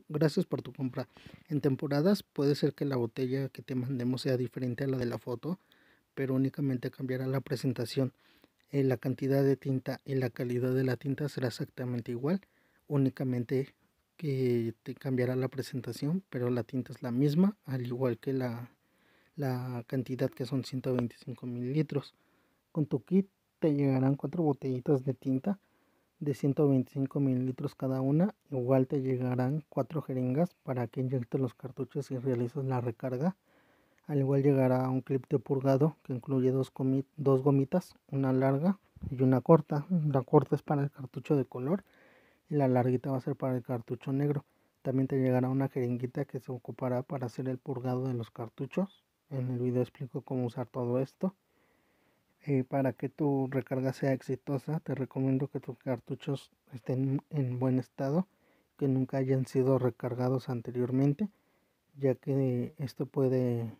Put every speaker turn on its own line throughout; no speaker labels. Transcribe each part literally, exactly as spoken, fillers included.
Gracias por tu compra. En temporadas puede ser que la botella que te mandemos sea diferente a la de la foto, pero únicamente cambiará la presentación. Eh, la cantidad de tinta y la calidad de la tinta será exactamente igual, únicamente que te cambiará la presentación, pero la tinta es la misma, al igual que la, la cantidad, que son ciento veinticinco mililitros. Con tu kit te llegarán cuatro botellitas de tinta de ciento veinticinco mililitros cada una. Igual te llegarán cuatro jeringas para que inyectes los cartuchos y realices la recarga. Al igual llegará un clip de purgado que incluye dos, dos gomitas, una larga y una corta. La corta es para el cartucho de color y la larguita va a ser para el cartucho negro. También te llegará una jeringuita que se ocupará para hacer el purgado de los cartuchos. En el video explico cómo usar todo esto. Eh, para que tu recarga sea exitosa, te recomiendo que tus cartuchos estén en buen estado, que nunca hayan sido recargados anteriormente, ya que esto puede,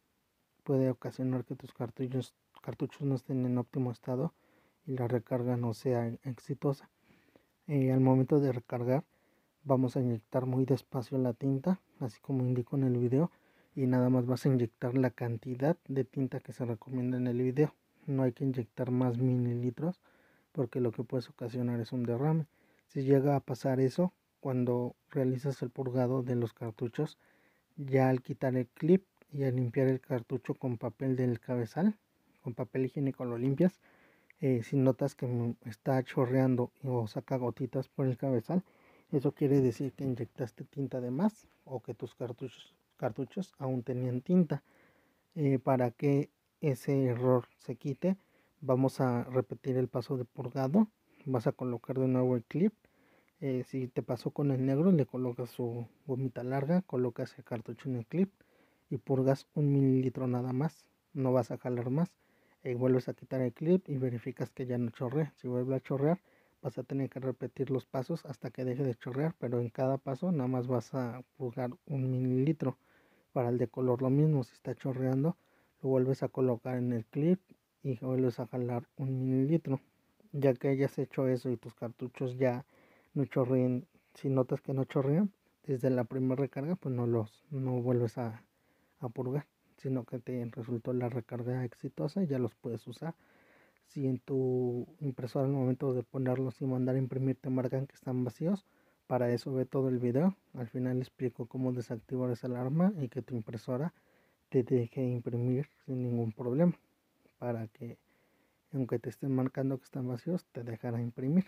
puede ocasionar que tus cartuchos, cartuchos no estén en óptimo estado y la recarga no sea exitosa. Eh, al momento de recargar, vamos a inyectar muy despacio la tinta, así como indico en el video, y nada más vas a inyectar la cantidad de tinta que se recomienda en el video. No hay que inyectar más mililitros porque lo que puedes ocasionar es un derrame. Si llega a pasar eso, cuando realizas el purgado de los cartuchos, ya al quitar el clip y al limpiar el cartucho con papel del cabezal, con papel higiénico lo limpias. Eh, si notas que está chorreando o saca gotitas por el cabezal, eso quiere decir que inyectaste tinta de más o que tus cartuchos, cartuchos aún tenían tinta. Eh, para que ese error se quite, vamos a repetir el paso de purgado. Vas a colocar de nuevo el clip. Eh, si te pasó con el negro, le colocas su gomita larga, colocas el cartucho en el clip y purgas un mililitro nada más. No vas a jalar más. Eh, vuelves a quitar el clip y verificas que ya no chorrea. Si vuelve a chorrear, vas a tener que repetir los pasos hasta que deje de chorrear, pero en cada paso nada más vas a purgar un mililitro. Para el de color lo mismo, si está chorreando, lo vuelves a colocar en el clip y vuelves a jalar un mililitro. Ya que hayas hecho eso y tus cartuchos ya no chorreen, si notas que no chorrean desde la primera recarga, pues no los no vuelves a, a purgar, sino que te resultó la recarga exitosa y ya los puedes usar. Si en tu impresora al momento de ponerlos y mandar a imprimir te marcan que están vacíos, para eso ve todo el video. Al final explico cómo desactivar esa alarma y que tu impresora te deje imprimir sin ningún problema, para que aunque te estén marcando que están vacíos, te dejará imprimir.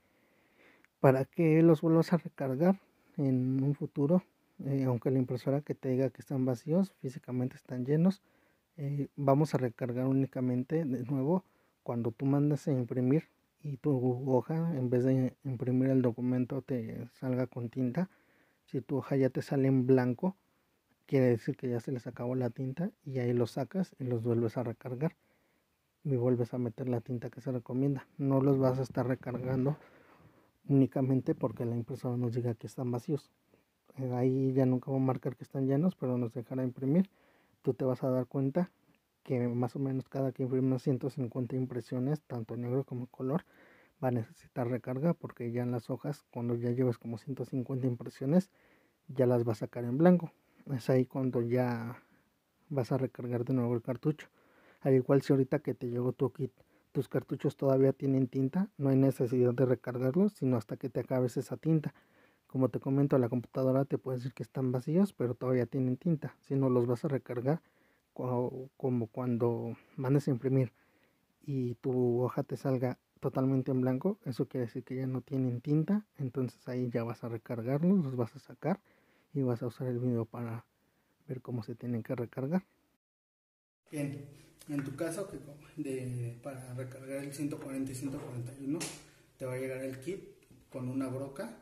Para que los vuelvas a recargar en un futuro, eh, aunque la impresora que te diga que están vacíos, físicamente están llenos, eh, vamos a recargar únicamente de nuevo cuando tú mandas a imprimir y tu hoja, en vez de imprimir el documento, te salga con tinta. Si tu hoja ya te sale en blanco, quiere decir que ya se les acabó la tinta, y ahí los sacas y los vuelves a recargar y vuelves a meter la tinta que se recomienda. No los vas a estar recargando únicamente porque la impresora nos diga que están vacíos. Eh, ahí ya nunca va a marcar que están llenos, pero nos dejará imprimir. Tú te vas a dar cuenta que más o menos cada que imprimas ciento cincuenta impresiones, tanto negro como color, va a necesitar recarga, porque ya en las hojas, cuando ya lleves como ciento cincuenta impresiones, ya las vas a sacar en blanco. Es ahí cuando ya vas a recargar de nuevo el cartucho. Al igual, si ahorita que te llegó tu kit, tus cartuchos todavía tienen tinta, no hay necesidad de recargarlos, sino hasta que te acabes esa tinta. Como te comento, la computadora te puede decir que están vacíos, pero todavía tienen tinta. Si no los vas a recargar, como cuando mandes a imprimir y tu hoja te salga totalmente en blanco, eso quiere decir que ya no tienen tinta. Entonces ahí ya vas a recargarlos, los vas a sacar y vas a usar el video para ver cómo se tienen que recargar. Bien, en tu caso, que de, para recargar el ciento cuarenta y ciento cuarenta y uno, te va a llegar el kit con una broca,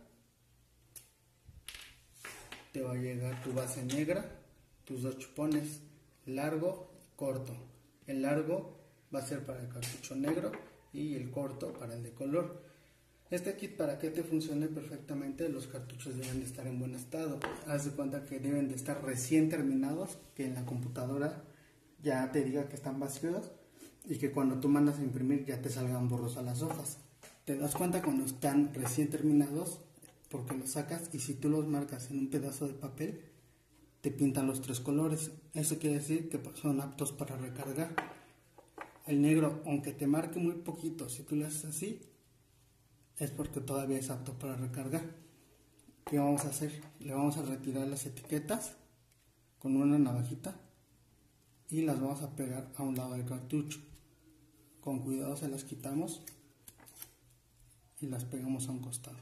te va a llegar tu base negra, tus dos chupones, largo y corto. El largo va a ser para el cartucho negro y el corto para el de color. Este kit, para que te funcione perfectamente, los cartuchos deben de estar en buen estado. Haz de cuenta que deben de estar recién terminados, que en la computadora ya te diga que están vacíos y que cuando tú mandas a imprimir ya te salgan borrosas las hojas. Te das cuenta cuando están recién terminados, porque los sacas y si tú los marcas en un pedazo de papel, te pintan los tres colores. Eso quiere decir que son aptos para recargar. El negro, aunque te marque muy poquito, si tú lo haces así, es porque todavía es apto para recargar. ¿Qué vamos a hacer? Le vamos a retirar las etiquetas con una navajita y las vamos a pegar a un lado del cartucho. Con cuidado se las quitamos y las pegamos a un costado.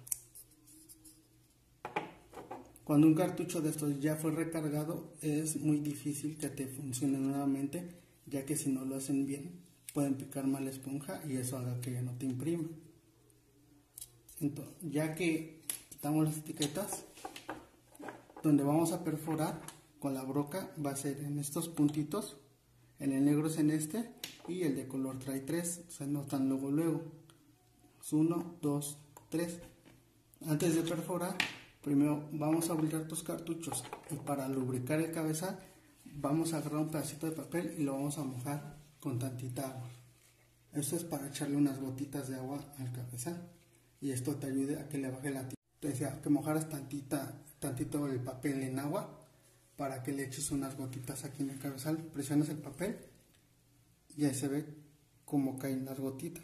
Cuando un cartucho de estos ya fue recargado, es muy difícil que te funcione nuevamente, ya que si no lo hacen bien pueden picar mal la esponja y eso haga que ya no te imprima. Entonces, ya que quitamos las etiquetas, donde vamos a perforar con la broca va a ser en estos puntitos. En el negro es en este y el de color trae tres, se notan luego luego. uno, dos, tres. Antes de perforar, primero vamos a abrir tus cartuchos y para lubricar el cabezal vamos a agarrar un pedacito de papel y lo vamos a mojar con tantita agua. Esto es para echarle unas gotitas de agua al cabezal y esto te ayude a que le baje la tinta. Te decía que mojaras tantita, tantito el papel en agua para que le eches unas gotitas aquí en el cabezal. Presionas el papel y ahí se ve cómo caen las gotitas.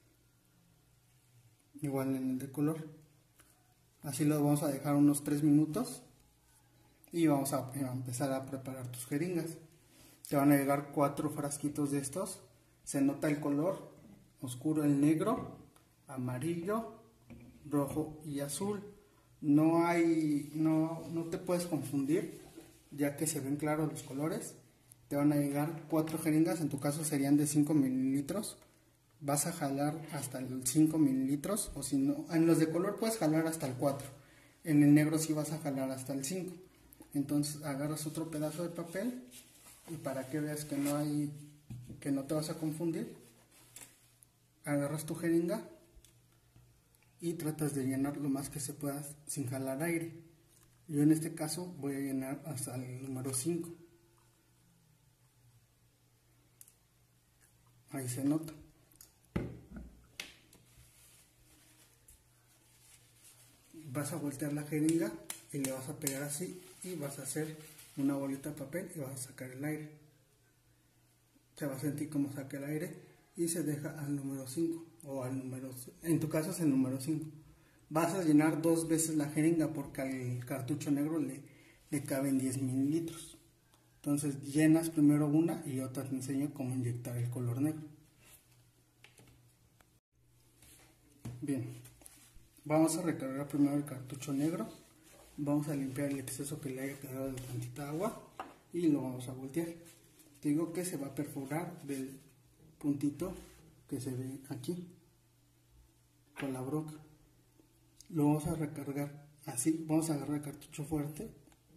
Igual en el de color. Así lo vamos a dejar unos tres minutos y vamos a empezar a preparar tus jeringas. Te van a llegar cuatro frasquitos de estos. Se nota el color oscuro, el negro, amarillo, rojo y azul. No hay, no, no te puedes confundir, ya que se ven claros los colores. Te van a llegar cuatro jeringas, en tu caso serían de cinco mililitros. Vas a jalar hasta el cinco mililitros, o si no, en los de color puedes jalar hasta el cuatro. En el negro sí vas a jalar hasta el cinco. Entonces agarras otro pedazo de papel y para que veas que no hay, que no te vas a confundir, agarras tu jeringa y tratas de llenar lo más que se pueda sin jalar aire. Yo en este caso voy a llenar hasta el número cinco. Ahí se nota. Vas a voltear la jeringa y le vas a pegar así y vas a hacer una bolita de papel y vas a sacar el aire. Se va a sentir como saca el aire y se deja al número cinco o al número, en tu caso es el número cinco. Vas a llenar dos veces la jeringa porque al cartucho negro le, le caben diez mililitros. Entonces llenas primero una y otra te enseño cómo inyectar el color negro. Bien, vamos a recargar primero el cartucho negro. Vamos a limpiar el exceso que le haya quedado de tantita agua y lo vamos a voltear. Te digo que se va a perforar del puntito que se ve aquí con la broca. Lo vamos a recargar así. Vamos a agarrar el cartucho fuerte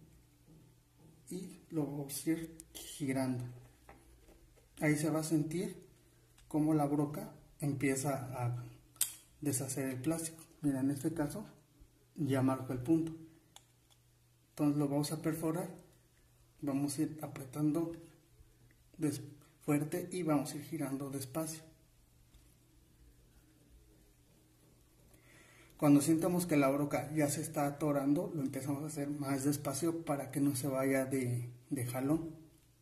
y lo vamos a ir girando. Ahí se va a sentir como la broca empieza a deshacer el plástico. Mira, en este caso ya marco el punto. Entonces lo vamos a perforar, vamos a ir apretando fuerte y vamos a ir girando despacio. Cuando sintamos que la broca ya se está atorando, lo empezamos a hacer más despacio para que no se vaya de, de jalón.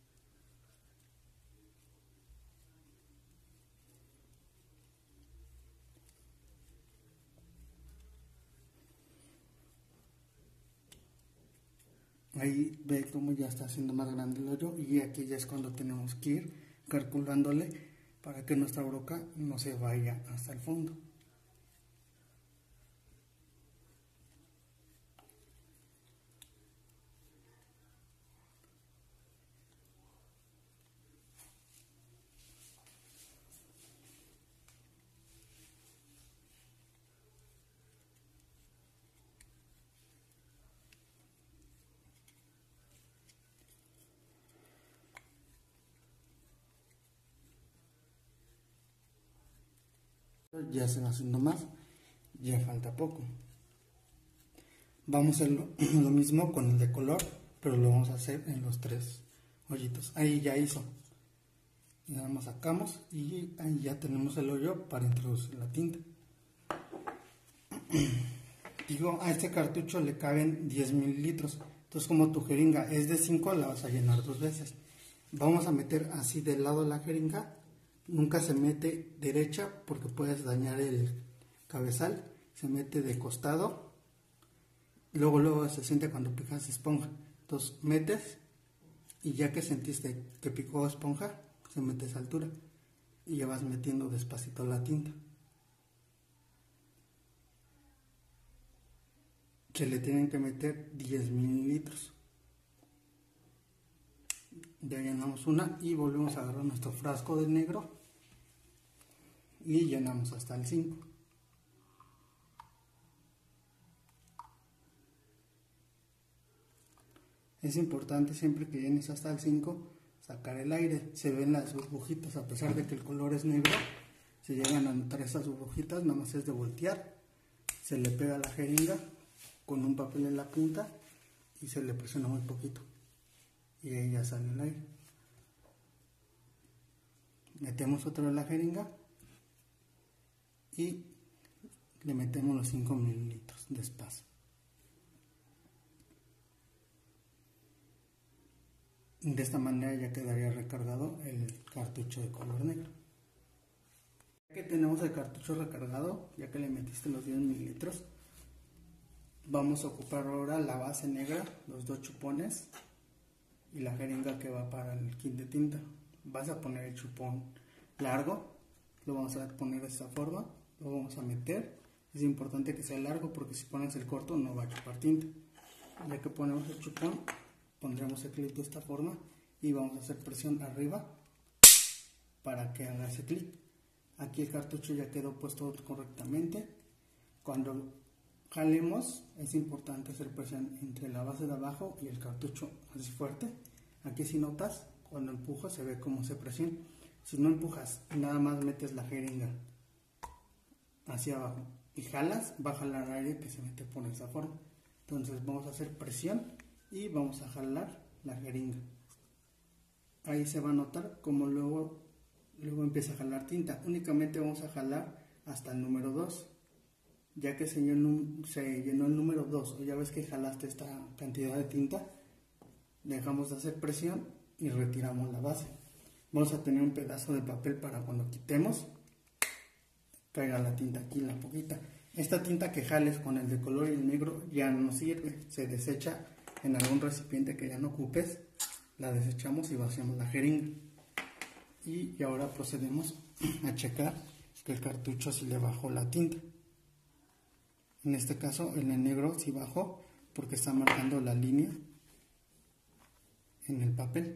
Ahí ve cómo ya está haciendo más grande el hoyo y aquí ya es cuando tenemos que ir calculándole para que nuestra broca no se vaya hasta el fondo. Ya se va haciendo más, ya falta poco. Vamos a hacer lo, lo mismo con el de color, pero lo vamos a hacer en los tres hoyitos. Ahí ya hizo. Y nada más sacamos y ahí ya tenemos el hoyo para introducir la tinta. Digo, a este cartucho le caben diez mililitros. Entonces, como tu jeringa es de cinco, la vas a llenar dos veces. Vamos a meter así del lado de la jeringa. Nunca se mete derecha porque puedes dañar el cabezal. Se mete de costado. Luego, luego se siente cuando picas esponja. Entonces, metes y ya que sentiste que picó esponja, se mete a esa altura. Y ya vas metiendo despacito la tinta. Se le tienen que meter diez mililitros. Ya llenamos una y volvemos a agarrar nuestro frasco de negro y llenamos hasta el cinco. Es importante siempre que llenes hasta el cinco sacar el aire. Se ven las burbujitas, a pesar de que el color es negro, se llegan a notar esas burbujitas. Nada más es de voltear, se le pega la jeringa con un papel en la punta y se le presiona muy poquito y ahí ya sale el aire. Metemos otra vez la jeringa y le metemos los cinco mililitros despacio. De esta manera ya quedaría recargado el cartucho de color negro. Ya que tenemos el cartucho recargado, ya que le metiste los diez mililitros, vamos a ocupar ahora la base negra, los dos chupones y la jeringa que va para el kit de tinta. Vas a poner el chupón largo, lo vamos a poner de esta forma, lo vamos a meter. Es importante que sea largo porque si pones el corto no va a chupar tinta. Ya que ponemos el chupón, pondremos el clip de esta forma y vamos a hacer presión arriba para que haga ese clip. Aquí el cartucho ya quedó puesto correctamente. Cuando jalemos es importante hacer presión entre la base de abajo y el cartucho así fuerte. Aquí si notas, cuando empujas se ve cómo se presiona. Si no empujas y nada más metes la jeringa hacia abajo y jalas, va a jalar aire que se mete por esa forma. Entonces vamos a hacer presión y vamos a jalar la jeringa. Ahí se va a notar como luego, luego empieza a jalar tinta. Únicamente vamos a jalar hasta el número dos. Ya que se llenó, se llenó el número dos, o ya ves que jalaste esta cantidad de tinta, dejamos de hacer presión y retiramos la base. Vamos a tener un pedazo de papel para cuando quitemos, caiga la tinta aquí, la poquita. Esta tinta que jales con el de color y el negro ya no sirve, se desecha en algún recipiente que ya no ocupes, la desechamos y vaciamos la jeringa. Y, y ahora procedemos a checar que el cartucho si le bajó la tinta. En este caso en el negro sí bajó porque está marcando la línea en el papel.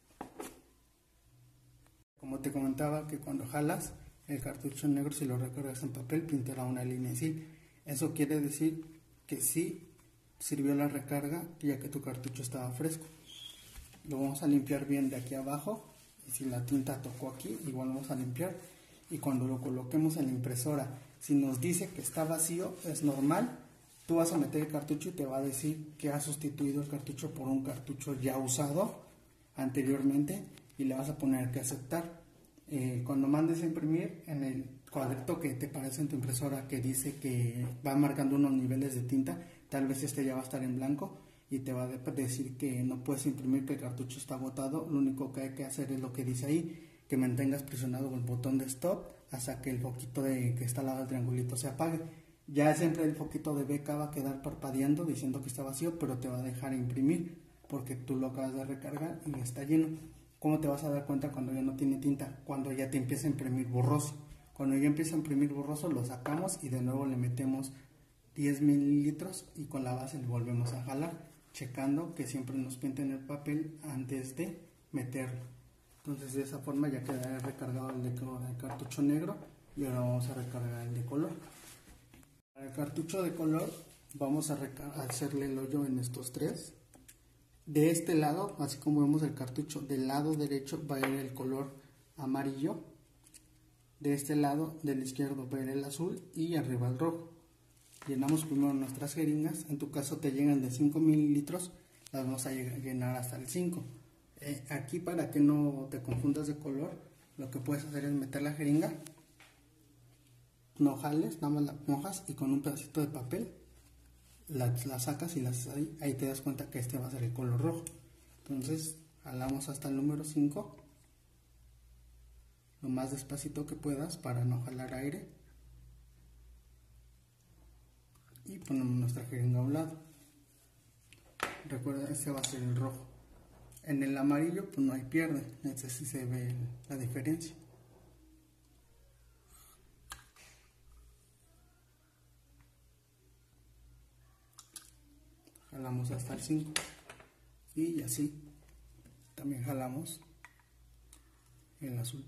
Como te comentaba que cuando jalas el cartucho negro, si lo recargas en papel, pintará una línea así. Eso quiere decir que sí sirvió la recarga ya que tu cartucho estaba fresco. Lo vamos a limpiar bien de aquí abajo y si la tinta tocó aquí, igual vamos a limpiar. Y cuando lo coloquemos en la impresora, si nos dice que está vacío, es normal. Tú vas a meter el cartucho y te va a decir que has sustituido el cartucho por un cartucho ya usado anteriormente y le vas a poner que aceptar. Eh, cuando mandes a imprimir, en el cuadrito que te aparece en tu impresora que dice que va marcando unos niveles de tinta, tal vez este ya va a estar en blanco y te va a decir que no puedes imprimir, que el cartucho está botado. Lo único que hay que hacer es lo que dice ahí, que mantengas presionado el botón de stop hasta que el foquito de, que está al lado del triangulito se apague. Ya siempre el foquito de beca va a quedar parpadeando diciendo que está vacío, pero te va a dejar imprimir porque tú lo acabas de recargar y está lleno. ¿Cómo te vas a dar cuenta cuando ya no tiene tinta? Cuando ya te empieza a imprimir borroso. Cuando ya empieza a imprimir borroso lo sacamos y de nuevo le metemos diez mililitros y con la base le volvemos a jalar, checando que siempre nos pinten el papel antes de meterlo. Entonces de esa forma ya quedará recargado el, de, el cartucho negro y ahora vamos a recargar el de color. Para el cartucho de color vamos a, a hacerle el hoyo en estos tres. De este lado, así como vemos el cartucho, del lado derecho va a ir el color amarillo. De este lado, del izquierdo, va a ir el azul y arriba el rojo. Llenamos primero nuestras jeringas. En tu caso te llegan de cinco mililitros, las vamos a llenar hasta el cinco. Eh, aquí, para que no te confundas de color, lo que puedes hacer es meter la jeringa, no jales, nada más la mojas y con un pedacito de papel las la sacas y las ahí, ahí te das cuenta que este va a ser el color rojo. Entonces jalamos hasta el número cinco, lo más despacito que puedas para no jalar aire, y ponemos nuestra jeringa a un lado. Recuerda, este va a ser el rojo. En el amarillo pues no hay pierde, este sí se ve la diferencia. Jalamos hasta el cinco y así también jalamos el azul.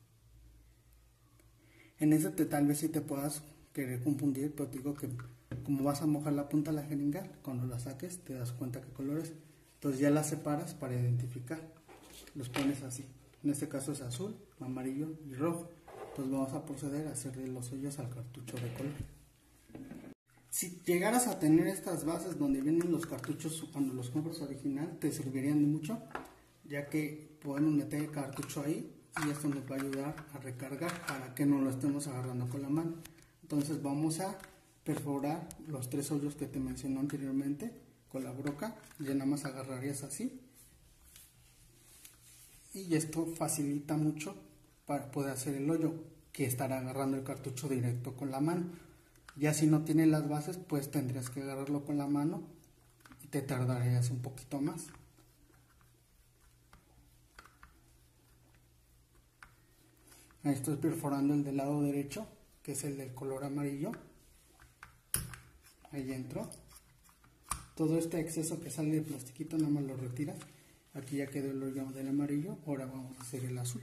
En ese te, tal vez si te puedas querer confundir, pero te digo que como vas a mojar la punta de la jeringa, cuando la saques te das cuenta qué color es. Entonces ya la separas para identificar, los pones así. En este caso es azul, amarillo y rojo. Entonces vamos a proceder a hacerle los hoyos al cartucho de color. Si llegaras a tener estas bases donde vienen los cartuchos cuando los compras original, te servirían de mucho, ya que podemos meter el cartucho ahí y esto nos va a ayudar a recargar para que no lo estemos agarrando con la mano. Entonces vamos a perforar los tres hoyos que te mencioné anteriormente con la broca, ya nada más agarrarías así, y esto facilita mucho para poder hacer el hoyo, que estar agarrando el cartucho directo con la mano. Ya si no tiene las bases, pues tendrías que agarrarlo con la mano y te tardarías un poquito más. Ahí estoy perforando el del lado derecho, que es el del color amarillo. Ahí entró. Todo este exceso que sale de plastiquito nada más lo retiras. Aquí ya quedó el hoyo del amarillo. Ahora vamos a hacer el azul.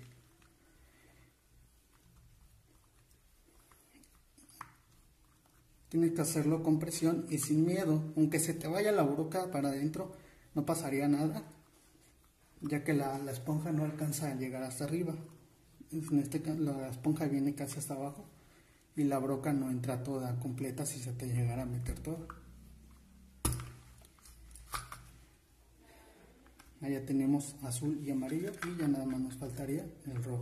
Tienes que hacerlo con presión y sin miedo. Aunque se te vaya la broca para adentro, no pasaría nada, ya que la, la esponja no alcanza a llegar hasta arriba. En este caso la esponja viene casi hasta abajo y la broca no entra toda completa si se te llegara a meter todo. Ahí ya tenemos azul y amarillo y ya nada más nos faltaría el rojo.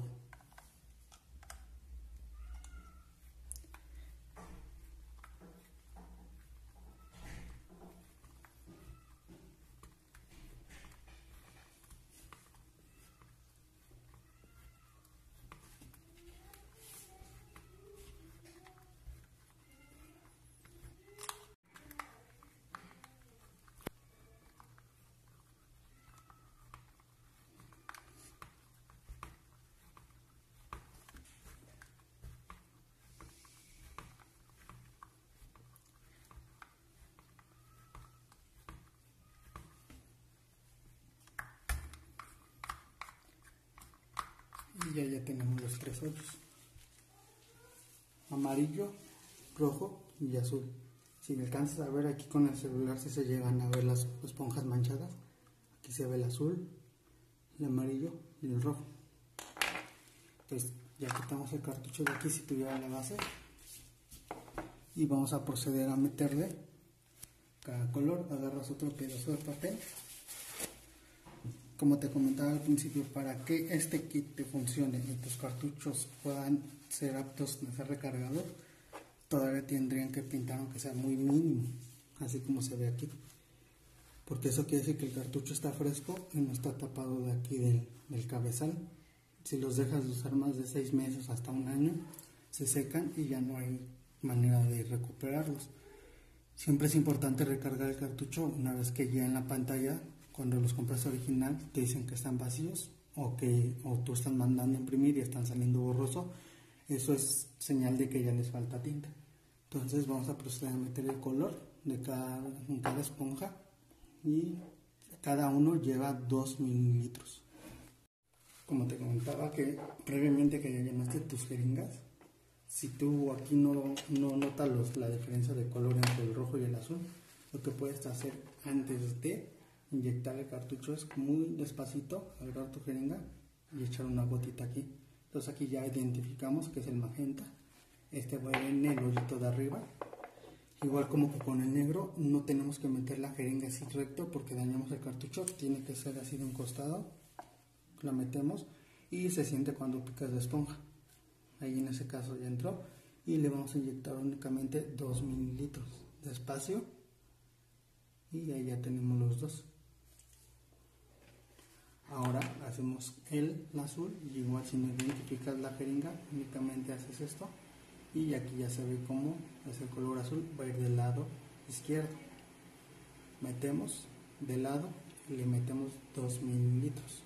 Y ya, ya tenemos los tres hoyos: amarillo, rojo y azul. Si me alcanzas a ver aquí con el celular, si se llegan a ver las esponjas manchadas, aquí se ve el azul, el amarillo y el rojo. Pues ya quitamos el cartucho de aquí si tuviera la base y vamos a proceder a meterle cada color. Agarras otro pedazo de papel. Como te comentaba al principio, para que este kit te funcione y tus cartuchos puedan ser aptos de ser recargados, todavía tendrían que pintar aunque sea muy mínimo, así como se ve aquí, porque eso quiere decir que el cartucho está fresco y no está tapado de aquí del, del cabezal. Si los dejas de usar más de seis meses hasta un año, se secan y ya no hay manera de recuperarlos. Siempre es importante recargar el cartucho una vez que ya en la pantalla, cuando los compras original, te dicen que están vacíos o que o tú estás mandando a imprimir y están saliendo borroso. Eso es señal de que ya les falta tinta. Entonces vamos a proceder a meter el color de cada, en cada esponja, y cada uno lleva dos mililitros. Como te comentaba que previamente que ya llenaste tus jeringas, si tú aquí no, no notas los, la diferencia de color entre el rojo y el azul, lo que puedes hacer antes de inyectar el cartucho es muy despacito agarrar tu jeringa y echar una gotita aquí. Entonces aquí ya identificamos que es el magenta. Este va en el hoyito de arriba. Igual como que con el negro no tenemos que meter la jeringa así recto porque dañamos el cartucho. Tiene que ser así de un costado. La metemos y se siente cuando picas la esponja. Ahí en ese caso ya entró y le vamos a inyectar únicamente dos mililitros. Despacio y ahí ya tenemos los dos. Ahora hacemos el azul y igual si no identificas la jeringa únicamente haces esto y aquí ya se ve cómo es el color azul, va a ir del lado izquierdo. Metemos de lado y le metemos dos mililitros.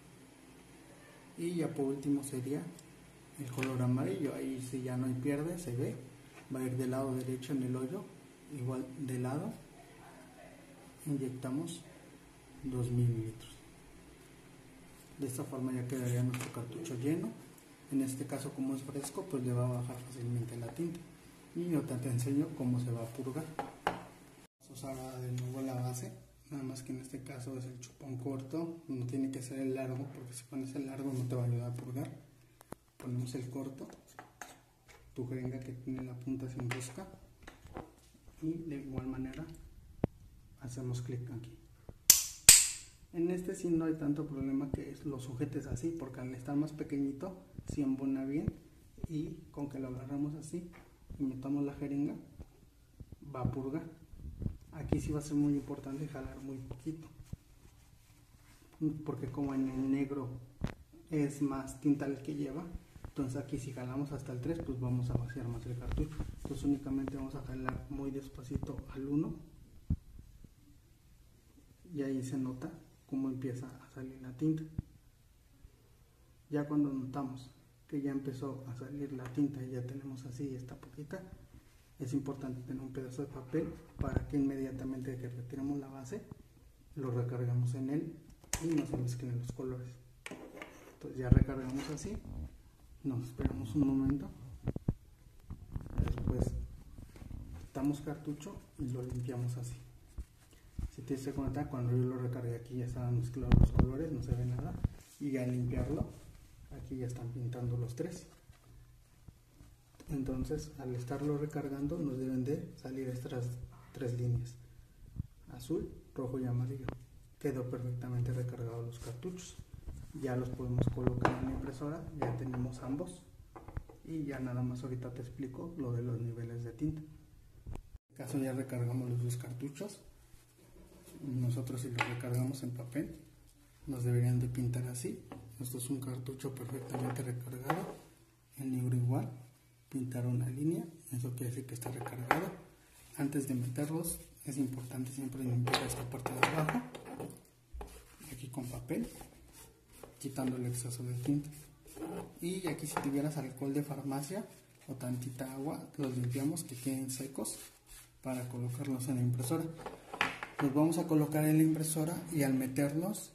Y ya por último sería el color amarillo, ahí si ya no hay pierde, se ve, va a ir del lado derecho en el hoyo, igual de lado, inyectamos dos mililitros. De esta forma ya quedaría nuestro cartucho lleno. En este caso, como es fresco, pues le va a bajar fácilmente la tinta. Y yo te enseño cómo se va a purgar. Vamos a usar ahora de nuevo la base, nada más que en este caso es el chupón corto, no tiene que ser el largo, porque si pones el largo no te va a ayudar a purgar. Ponemos el corto, tu jeringa que tiene la punta sin rosca, y de igual manera hacemos clic aquí. En este sí no hay tanto problema que lo sujetes así, porque al estar más pequeñito sí embona bien, y con que lo agarramos así y metamos la jeringa va a purgar. Aquí sí va a ser muy importante jalar muy poquito, porque como en el negro es más tinta el que lleva, entonces aquí si jalamos hasta el tres pues vamos a vaciar más el cartucho. Entonces únicamente vamos a jalar muy despacito al uno y ahí se nota cómo empieza a salir la tinta. Ya cuando notamos que ya empezó a salir la tinta y ya tenemos así esta poquita, es importante tener un pedazo de papel para que inmediatamente que retiremos la base lo recargamos en él y no se mezclen los colores. Entonces ya recargamos así, nos esperamos un momento, después quitamos cartucho y lo limpiamos así. Si te das cuenta, cuando yo lo recargué aquí ya estaban mezclados los colores, no se ve nada, y al limpiarlo aquí ya están pintando los tres. Entonces al estarlo recargando nos deben de salir estas tres líneas, azul, rojo y amarillo. Quedó perfectamente recargados los cartuchos, ya los podemos colocar en la impresora, ya tenemos ambos y ya nada más ahorita te explico lo de los niveles de tinta. En este caso ya recargamos los dos cartuchos. Nosotros si los recargamos en papel nos deberían de pintar así. Esto es un cartucho perfectamente recargado, el negro igual, pintar una línea, eso quiere decir que está recargado. Antes de meterlos es importante siempre limpiar esta parte de abajo, aquí con papel, quitando el exceso de tinta. Y aquí si tuvieras alcohol de farmacia o tantita agua, los limpiamos que queden secos para colocarlos en la impresora. Los vamos a colocar en la impresora y al meterlos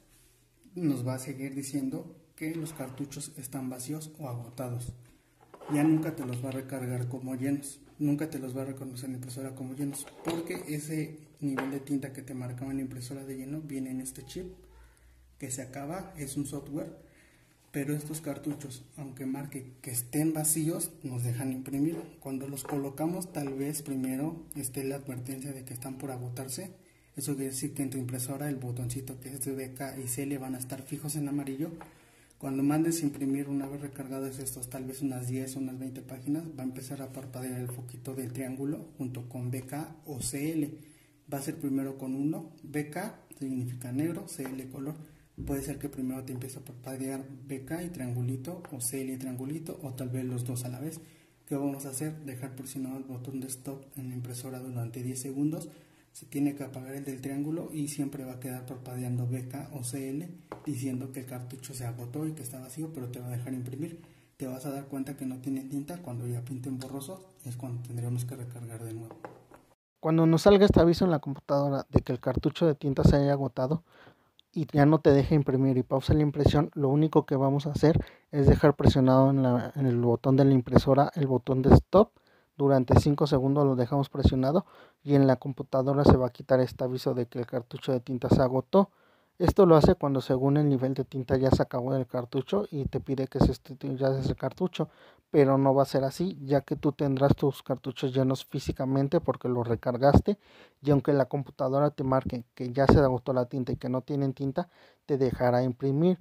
nos va a seguir diciendo que los cartuchos están vacíos o agotados. Ya nunca te los va a recargar como llenos, nunca te los va a reconocer en la impresora como llenos, porque ese nivel de tinta que te marcaba en la impresora de lleno viene en este chip que se acaba, es un software, pero estos cartuchos, aunque marque que estén vacíos, nos dejan imprimir. Cuando los colocamos tal vez primero esté la advertencia de que están por agotarse. Eso quiere decir que en tu impresora el botoncito que es de B K y C L van a estar fijos en amarillo. Cuando mandes a imprimir una vez recargados estos, tal vez unas diez o unas veinte páginas, va a empezar a parpadear el foquito del triángulo junto con B K o C L. Va a ser primero con uno, B K significa negro, C L color. Puede ser que primero te empiece a parpadear B K y triangulito o C L y triangulito, o tal vez los dos a la vez. ¿Qué vamos a hacer? Dejar presionado el botón de stop en la impresora durante diez segundos. Se tiene que apagar el del triángulo y siempre va a quedar parpadeando B K o C L diciendo que el cartucho se agotó y que está vacío, pero te va a dejar imprimir. Te vas a dar cuenta que no tiene tinta. Cuando ya pinten borroso es cuando tendríamos que recargar de nuevo. Cuando nos salga este aviso en la computadora de que el cartucho de tinta se haya agotado y ya no te deja imprimir y pausa la impresión, lo único que vamos a hacer es dejar presionado en, la, en el botón de la impresora el botón de stop. Durante cinco segundos lo dejamos presionado y en la computadora se va a quitar este aviso de que el cartucho de tinta se agotó. Esto lo hace cuando según el nivel de tinta ya se acabó el cartucho y te pide que se ya el cartucho, pero no va a ser así, ya que tú tendrás tus cartuchos llenos físicamente porque los recargaste, y aunque la computadora te marque que ya se agotó la tinta y que no tienen tinta, te dejará imprimir.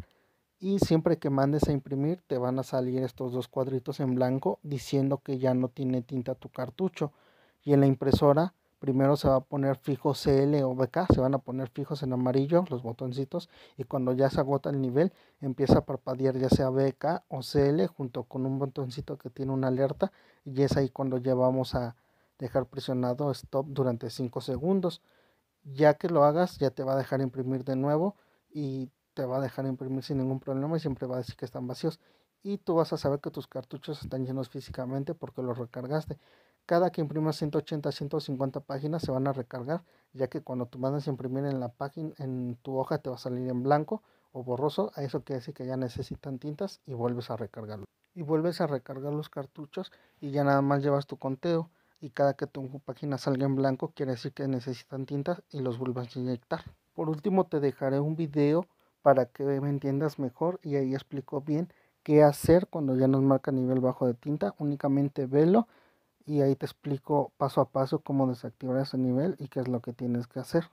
Y siempre que mandes a imprimir te van a salir estos dos cuadritos en blanco diciendo que ya no tiene tinta tu cartucho, y en la impresora primero se va a poner fijo C L o B K, se van a poner fijos en amarillo los botoncitos, y cuando ya se agota el nivel empieza a parpadear ya sea B K o C L junto con un botoncito que tiene una alerta, y es ahí cuando ya vamos a dejar presionado stop durante cinco segundos. Ya que lo hagas ya te va a dejar imprimir de nuevo y te va a dejar imprimir sin ningún problema y siempre va a decir que están vacíos, y tú vas a saber que tus cartuchos están llenos físicamente porque los recargaste. Cada que imprimas ciento ochenta a ciento cincuenta páginas se van a recargar, ya que cuando tú mandas a imprimir en la página, en tu hoja te va a salir en blanco o borroso. A eso quiere decir que ya necesitan tintas y vuelves a recargarlo. Y vuelves a recargar los cartuchos y ya nada más llevas tu conteo, y cada que tu página salga en blanco quiere decir que necesitan tintas y los vuelvas a inyectar. Por último te dejaré un video para que me entiendas mejor, y ahí explico bien qué hacer cuando ya nos marca nivel bajo de tinta. Únicamente velo y ahí te explico paso a paso cómo desactivar ese nivel y qué es lo que tienes que hacer.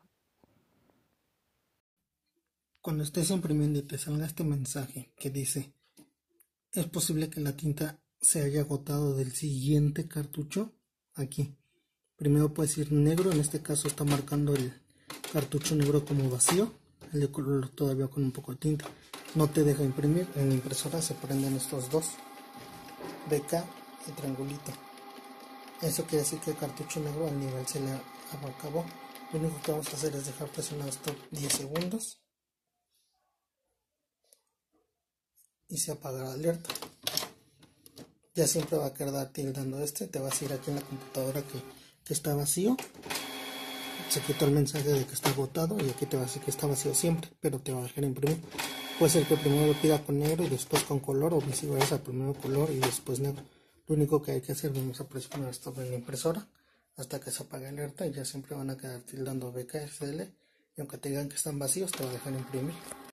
Cuando estés imprimiendo y te salga este mensaje que dice es posible que la tinta se haya agotado del siguiente cartucho, aquí primero puedes ir negro, en este caso está marcando el cartucho negro como vacío, el de color todavía con un poco de tinta, no te deja imprimir. En la impresora se prenden estos dos, B K y triangulito. Eso quiere decir que el cartucho negro al nivel se le acabó. Lo único que vamos a hacer es dejar presionado esto diez segundos y se apaga la alerta. Ya siempre va a quedar tildando este, te vas a ir aquí en la computadora que, que está vacío, se quitó el mensaje de que está agotado y aquí te va a decir que está vacío siempre, pero te va a dejar imprimir. Puede ser que primero lo pida con negro y después con color, o viceversa, primero color y después negro. Lo único que hay que hacer, vamos a presionar esto en la impresora hasta que se apague la alerta y ya siempre van a quedar tildando B K S L, y aunque te digan que están vacíos te va a dejar imprimir.